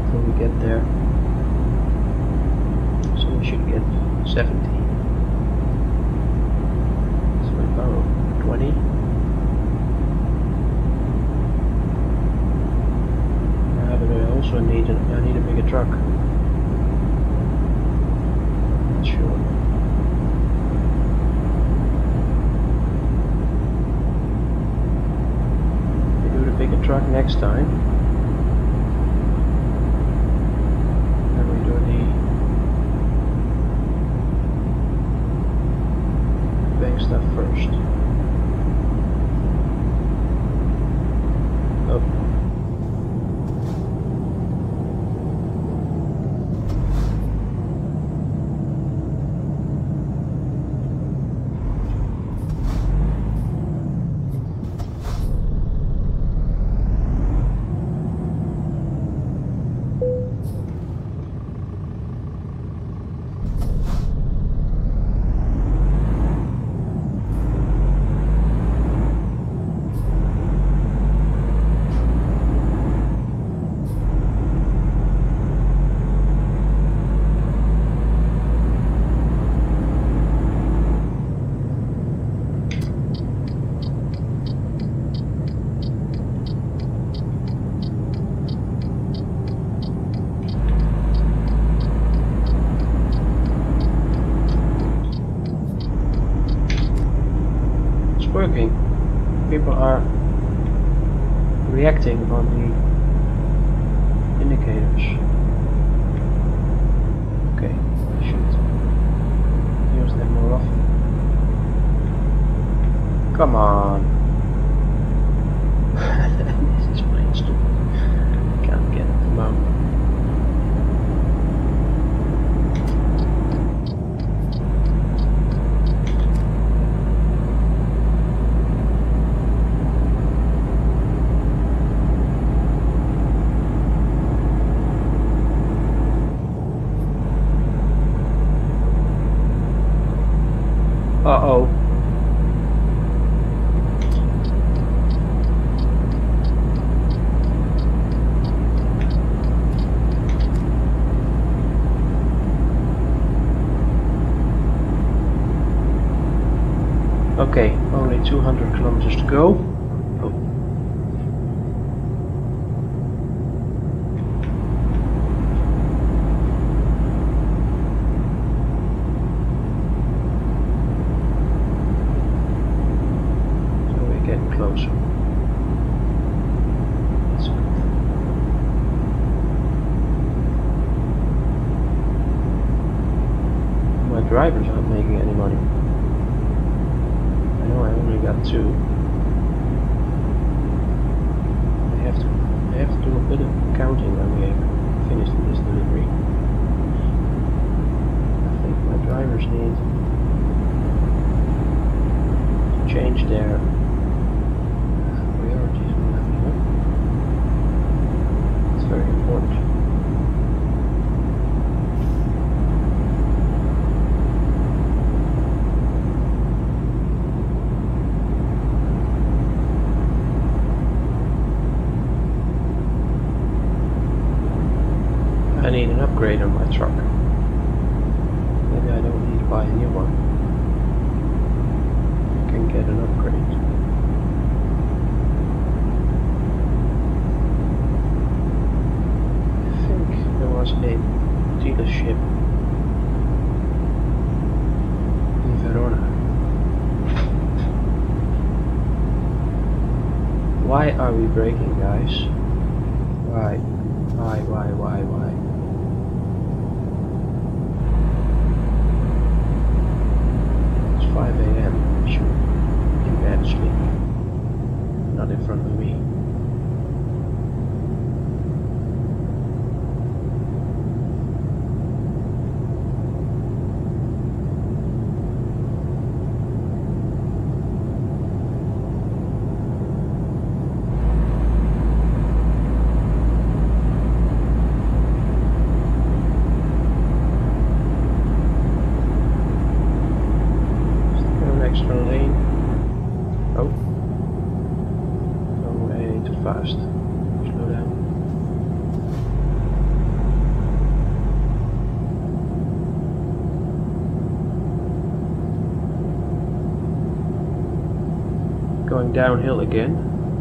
till we get there. So we should get 70. So we borrow 20. But I also need a bigger truck. Not sure. We do the bigger truck next time. Then we do the big stuff first. Oh. Working. People are reacting on the indicators. Okay, I should use them more often. Come on. This is plain stupid. Can't get at the moment. Uh-oh. Okay, only 200 kilometers to go. Oh. Closer. That's good. My drivers aren't making any money. I know I only got 2. I have to do a bit of counting when we have finished this delivery. I think my drivers need to change their very important. I need an upgrade on my truck. Maybe I don't need to buy a new one. I can get an upgrade. A dealership in Verona. Why are we braking, guys? Why? It's 5 AM. I should be in bed sleeping. Not in front of me. going downhill again.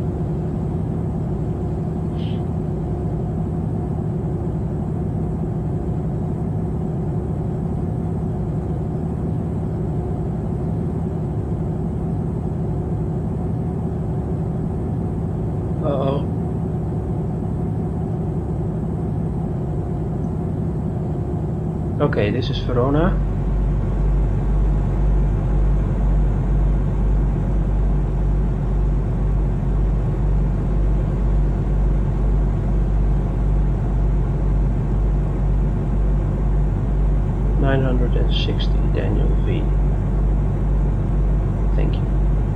Uh-oh. Okay, this is Verona. $960 Daniel V. Thank you.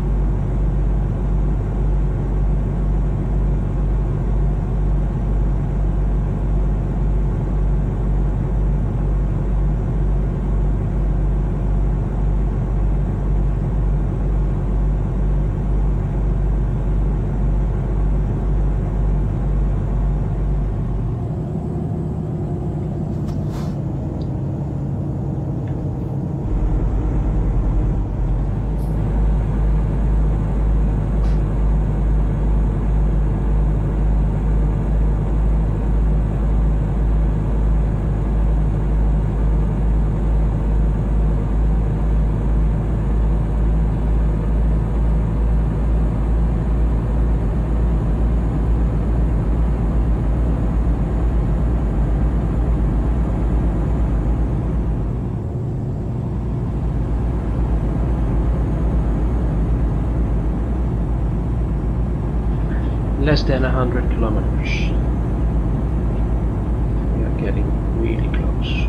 Less than 100 kilometers. We are getting really close.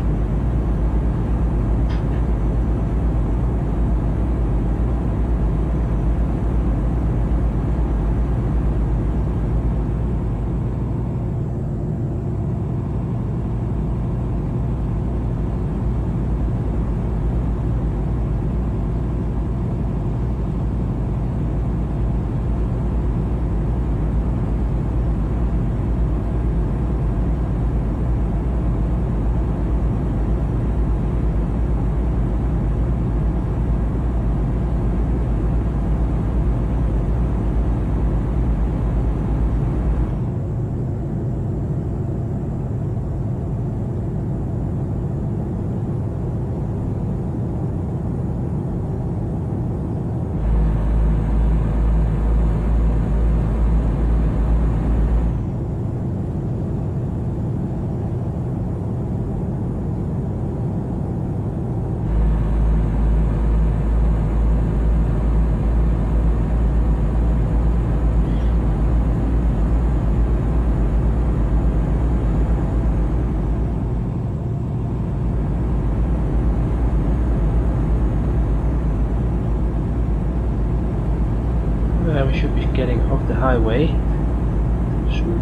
We should be getting off the highway soon.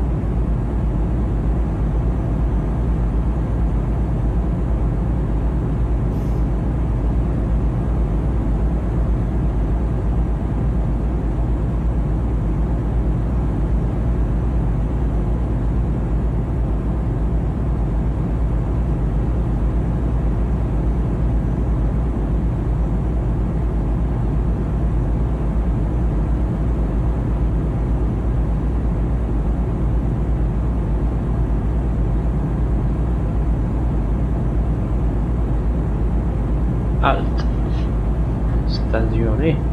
Alt. Stazione.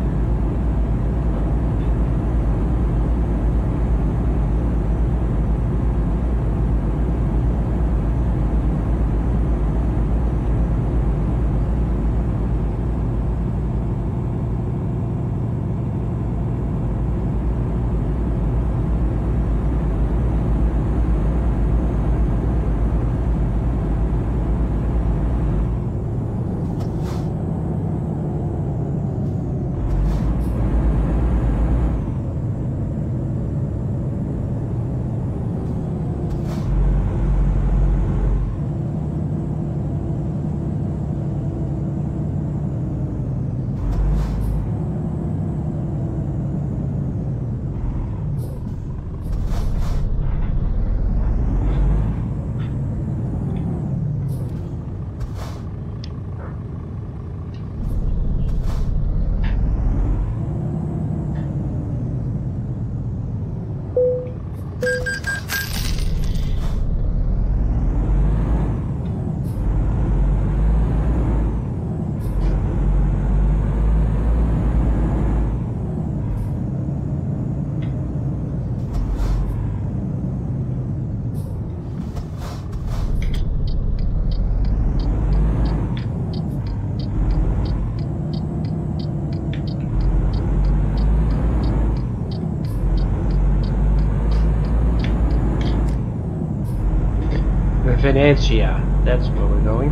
Venezia, that's where we're going.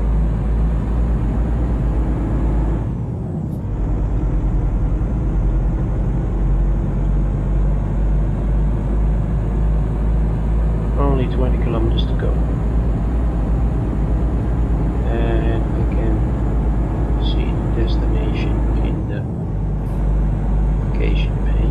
Only 20 kilometers to go. And we can see the destination in the vacation pane.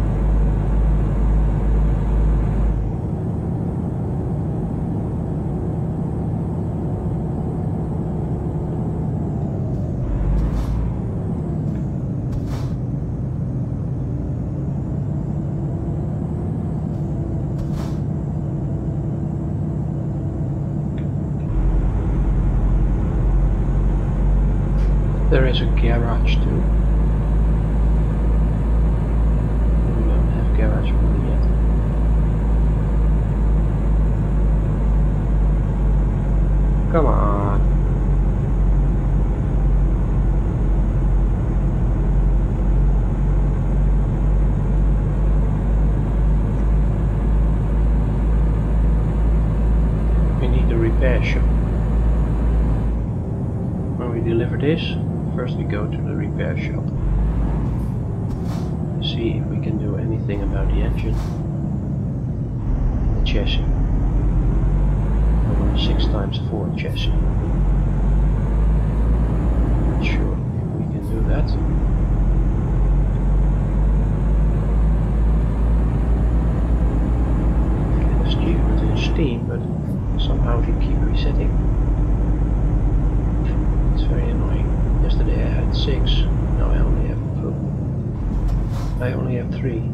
There is a garage too. We don't have garage really yet. Come on. We need a repair shop. When we deliver this, first we go to the repair shop. See if we can do anything about the engine and the chassis. I want a 6x4 chassis. Not sure if we can do that. Get achievement in Steam, but somehow we keep resetting. It's very annoying. Yesterday I had 6, now I only have 3.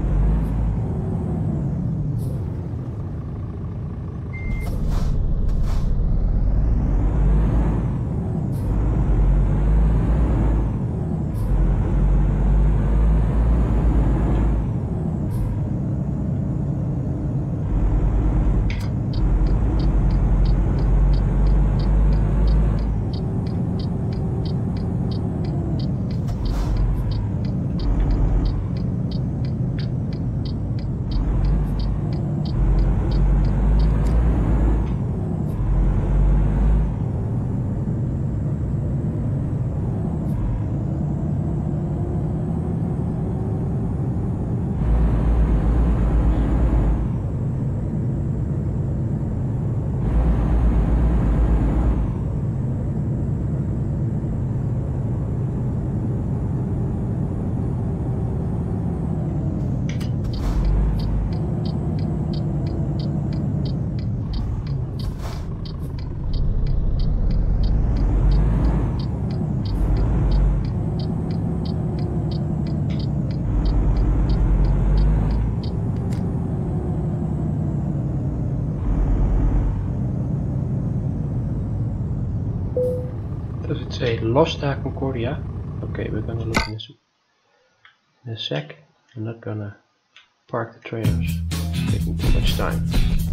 Does it say Lost Concordia? Okay, we're gonna look in a sec. I'm not gonna park the trailers. It's taking too much time.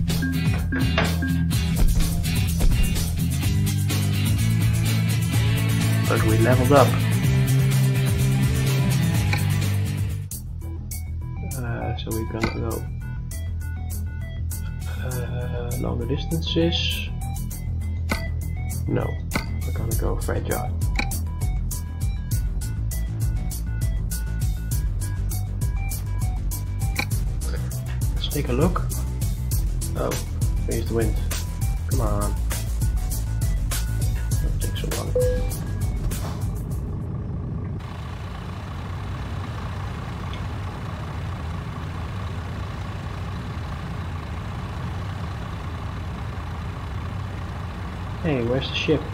But we leveled up. So we're gonna go longer distances. No. We're gonna go fragile. Let's take a look. Oh, there's the wind. Come on. Don't take so long. Hey, where's the ship?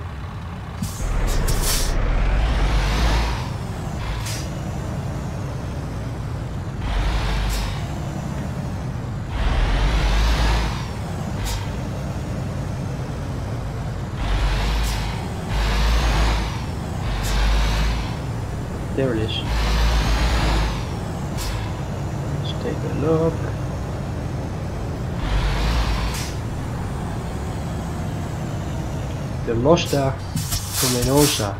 There it is. Let's take a look. The Losta Luminosa.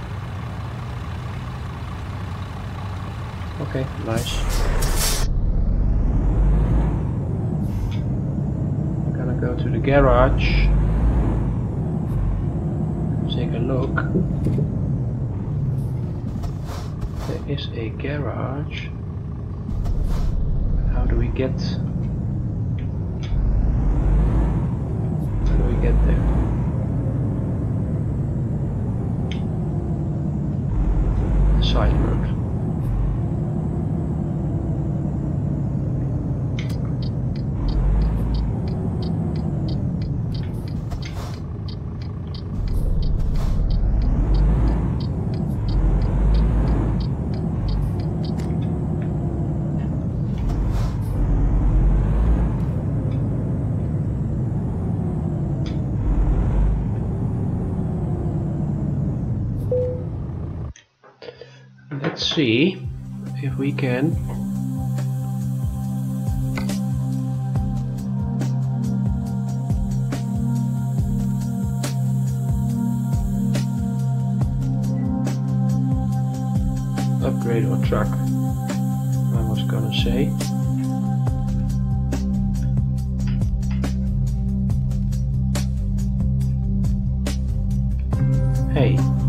Okay, nice. I'm gonna go to the garage. take a look. There is a garage. How do we get there? The side road. Let's see if we can upgrade our truck. I was gonna say. Hey.